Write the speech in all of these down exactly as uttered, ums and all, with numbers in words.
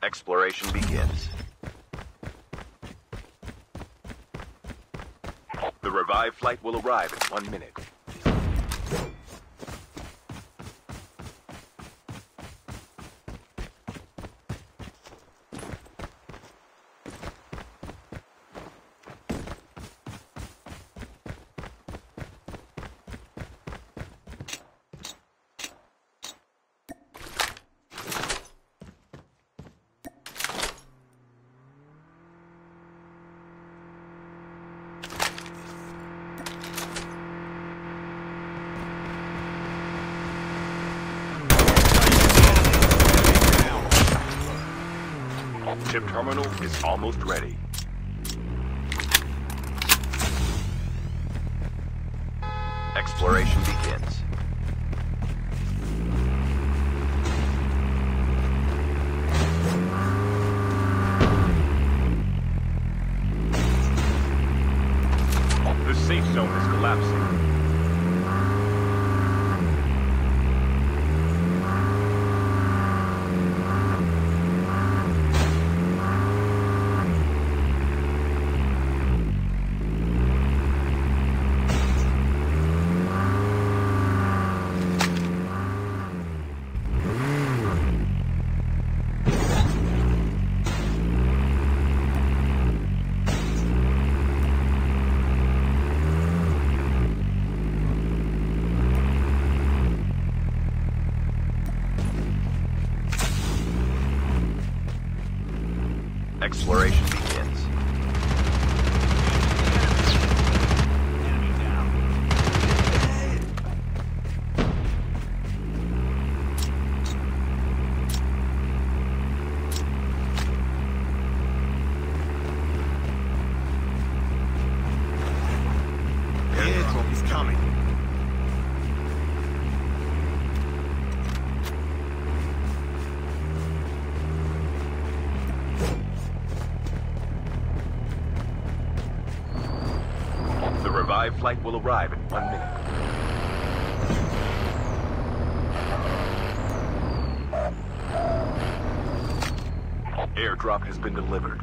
Exploration begins. The revived flight will arrive in one minute. Chip terminal is almost ready. Exploration begins. The safe zone is collapsing. Exploration begins. The airdrop is coming. The revived flight will arrive in one minute. Airdrop has been delivered.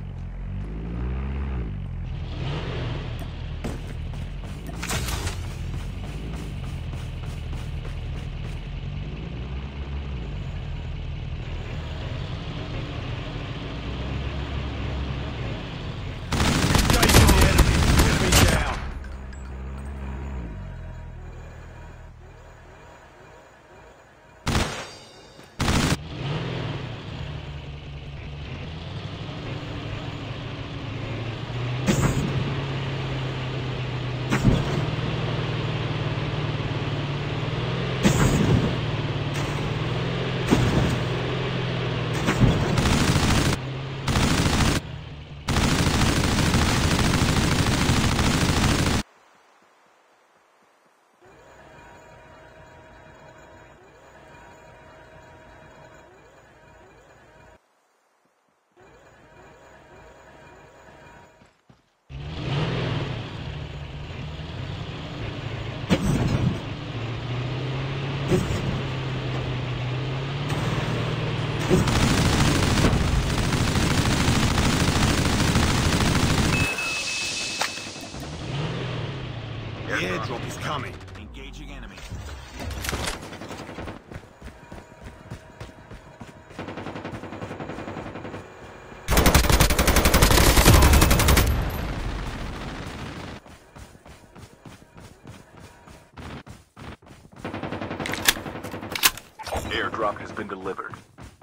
The airdrop is coming. Engaging enemy. Airdrop has been delivered.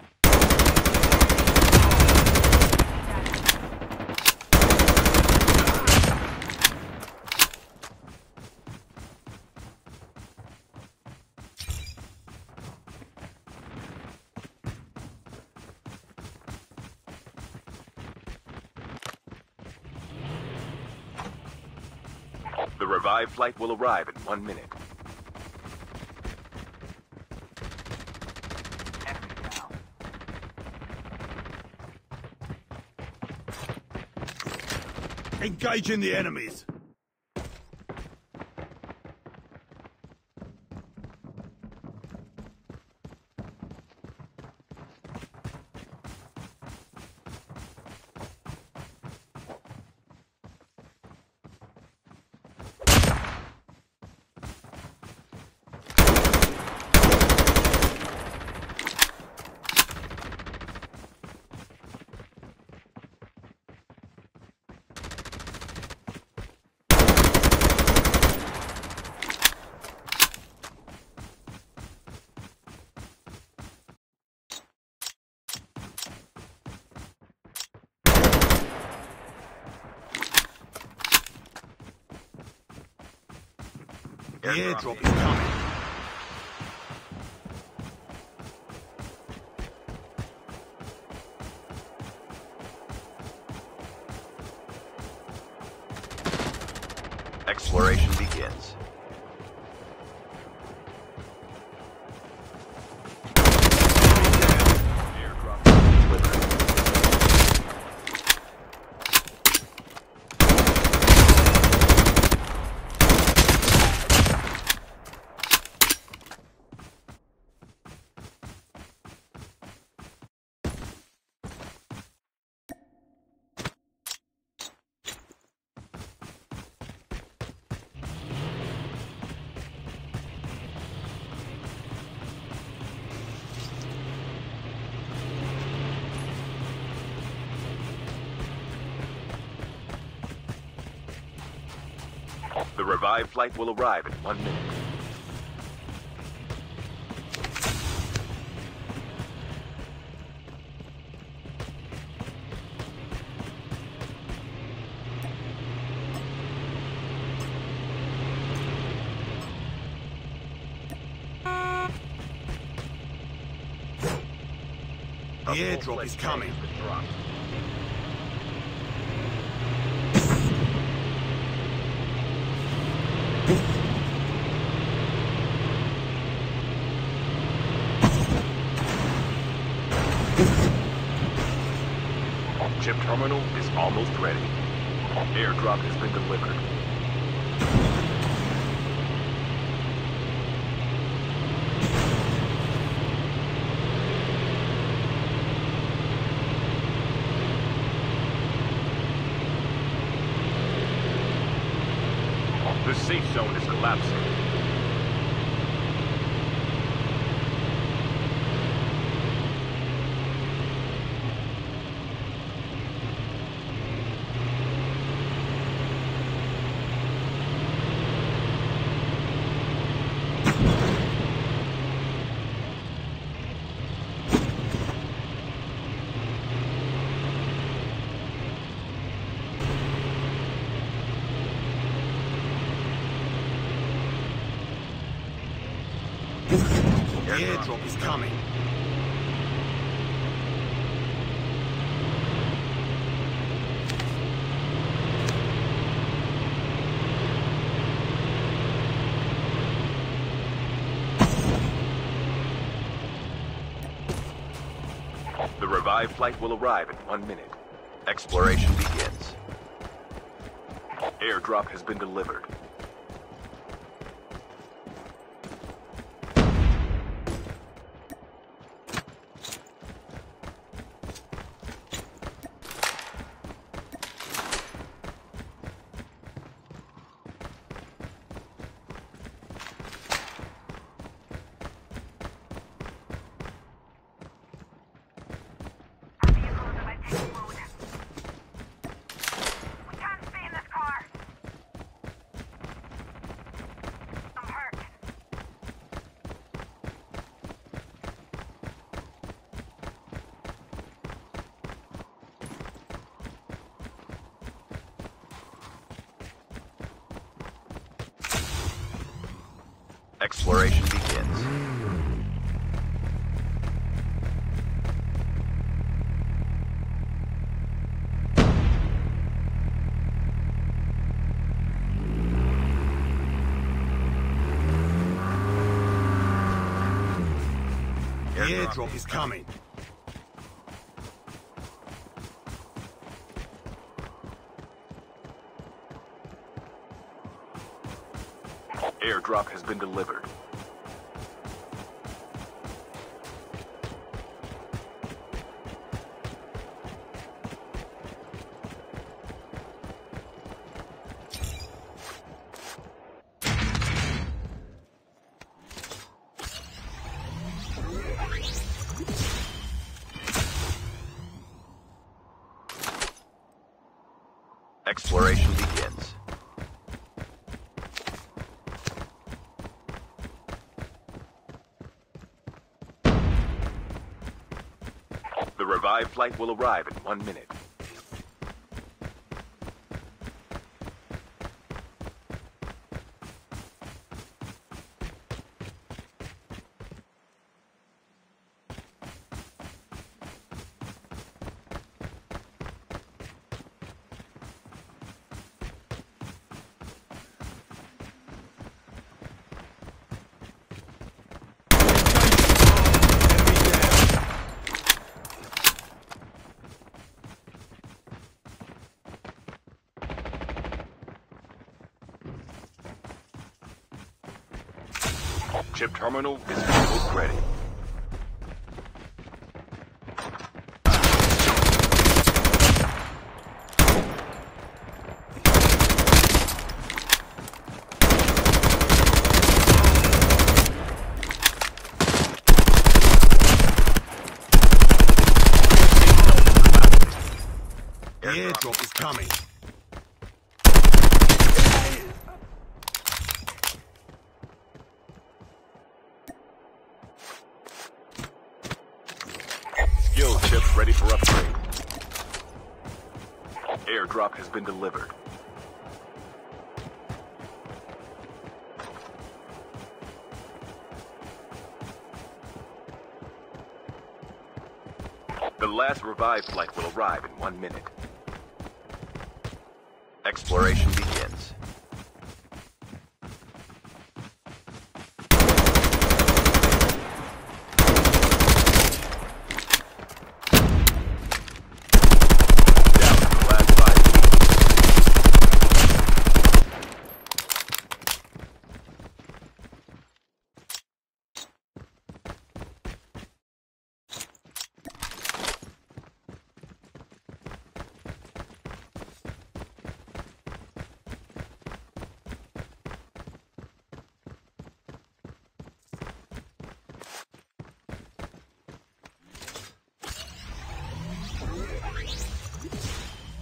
The revived flight will arrive in one minute. Engaging the enemies. The airdrop is coming. Exploration begins. Airdrop delivered. The revived flight will arrive in one minute. The airdrop is coming. Chip terminal is almost ready. Airdrop has been delivered. The safe zone is collapsing. The airdrop is coming. The revived flight will arrive in one minute. Exploration begins. Airdrop has been delivered. Exploration begins. The airdrop is coming. Airdrop has been delivered. Exploration begins. The revived flight will arrive in one minute. Chip terminal is almost ready. The airdrop is coming. Skill chip ready for upgrade. Airdrop has been delivered. The last revive flight will arrive in one minute. Exploration begins. Down to the last five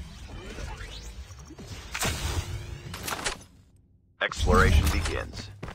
Exploration begins.